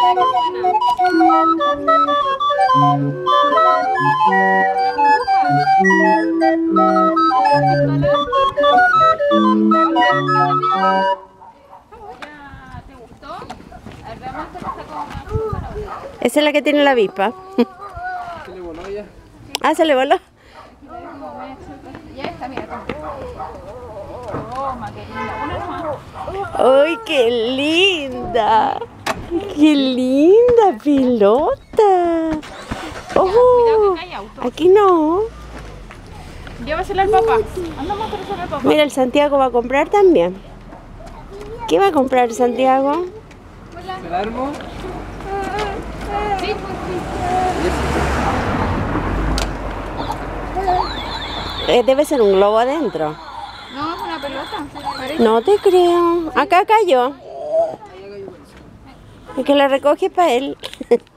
¿Te gustó? A ver, veamos esta que está como más para ahora. Esa es la que tiene la avispa. Se le voló ya. Ah, se le voló. Ya está, mira. Toma, qué linda. Una nomás. ¡Ay, qué linda! ¡Qué linda pelota! Cuidado ¡Oh! que cae auto. Aquí no. Llévasela al papá. Anda más para al papá. Mira, el Santiago va a comprar también. ¿Qué va a comprar Santiago? ¿Se la armo? Sí, pues sí. Debe ser un globo adentro. No, es una pelota. Parece. No te creo. Acá cayó. El que la recoge es para él.